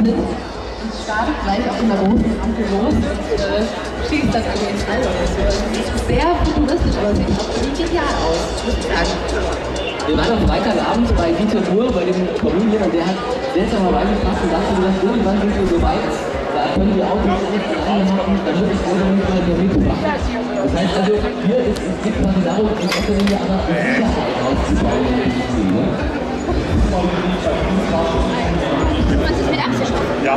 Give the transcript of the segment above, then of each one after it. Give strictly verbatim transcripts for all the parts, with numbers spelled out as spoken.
mit und startet gleich auf einer großen Ampel los und äh, schießt dann an den All oder so. Das sieht sehr futuristisch, aber sieht auch irgendwie genial aus, muss ich sagen. Wir waren am Freitagabend bei Dieter Moore, bei dem Comedian, und der hat seltsamerweise fast gesagt, irgendwann sind wir so weit, da können die Autos nicht alleine machen, dann wird es selber nicht mehr der mitmachen. Das heißt also, hier ist es geht quasi darum, in erster Linie aber die Sicherheit auszubauen in der Industrie. Ne? Was ist mit Achselstoff? Ja.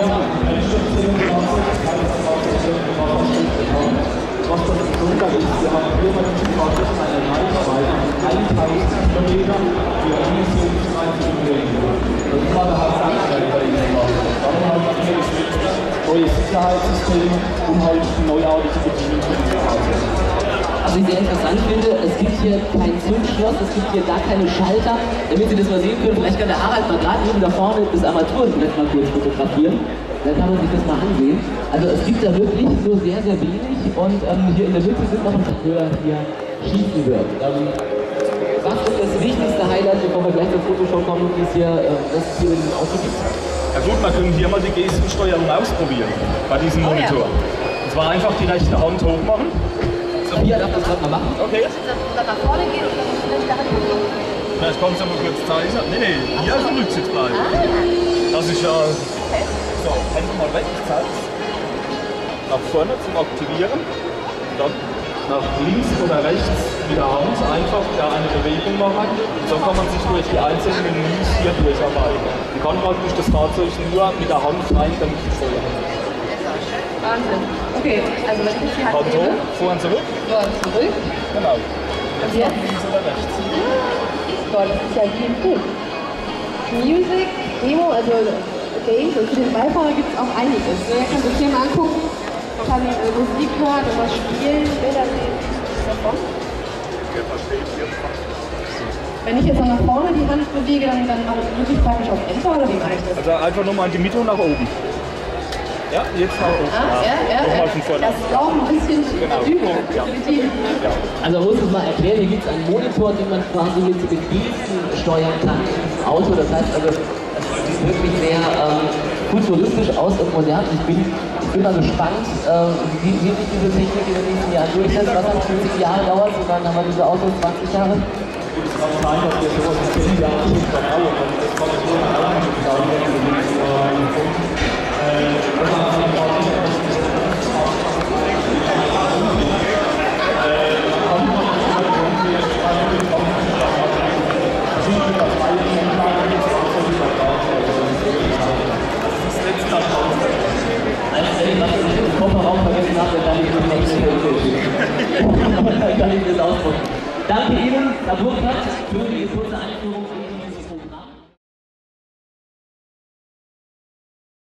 Was das besonders ist, wir haben hier bei den Schifffahrten eine Reichweite von tausend Kilometer für emissionsfreie Umwelt. Das ist mal der Hauptanteil bei den Schifffahrten. Dann haben wir hier neue Sicherheitssysteme und halt neuartige Bedienungen für die Schifffahrten. Was ich sehr interessant finde, es gibt hier kein Zündschloss, es gibt hier gar keine Schalter. Damit Sie das mal sehen können, vielleicht kann der Harald mal gerade eben da vorne das Armaturenbrett mal kurz fotografieren. Dann kann man sich das mal ansehen. Also es gibt da wirklich nur sehr, sehr wenig und ähm, hier in der Mitte sind noch ein paar Hörer hier schießen wird. Ähm, was ist das wichtigste Highlight, bevor wir gleich zur Fotoshow kommen, die es hier, äh, das es hier in dem Auto gibt? Ja gut, man kann hier mal die Gestensteuerung ausprobieren bei diesem Monitor. Oh ja. Und zwar einfach die rechte Hand hoch machen. Sophia darf das gerade mal machen. Okay. Dann nach vorne gehen und dann vielleicht da hinten. Vielleicht kannst du mal kurz zeigen. Nee, nee, hier ist ein Rücksitz bleiben. Ah. Das ist ja... Okay. So, Hände mal weg, zeig's. Nach vorne zum Aktivieren. Dann nach links oder rechts mit der Hand einfach da eine Bewegung machen. Und so kann man sich durch die einzelnen Menüs hier durcharbeiten. Man kann praktisch das Fahrzeug nur mit der Hand rein damit steuern. Wahnsinn. Okay, also wenn ich jetzt die Hand Hand gebe, hoch, vor und zurück. so, zurück. Genau. Jetzt jetzt? nach links oder rechts. Gott, das ist ja wie cool. Music, Demo, also Games, und für den Beifahrer gibt es auch einiges. Er kann sich hier mal angucken, kann äh, Musik hören und was spielen, Bilder sehen. Davon. Wenn ich jetzt noch nach vorne die Hand bewege, dann, dann drücke ich praktisch auf Enter oder wie mache ich das? Also einfach nochmal in die Mitte und nach oben. Ja, jetzt nach oben. Ah, ja, ja, ja. Das braucht ein bisschen Genau. Übung, Ja. definitiv. Ja. Also man muss es mal erklären, hier gibt es einen Monitor, den man quasi mit den Gesten steuern kann ins Auto. Das heißt also, es sieht wirklich sehr ähm, futuristisch aus und modern. Ich bin, ich bin mal gespannt, äh, wie, wie sich diese Technik in den nächsten Jahren durchsetzt. Was hat fünfzig Jahre dauert und dann haben wir diese Autos zwanzig Jahre. Es kann sein, dass wir sowas in zehn Jahren schon verbauen. Das kann man so Danke Ihnen, Herr Burkhardt, für die kurze Einführung.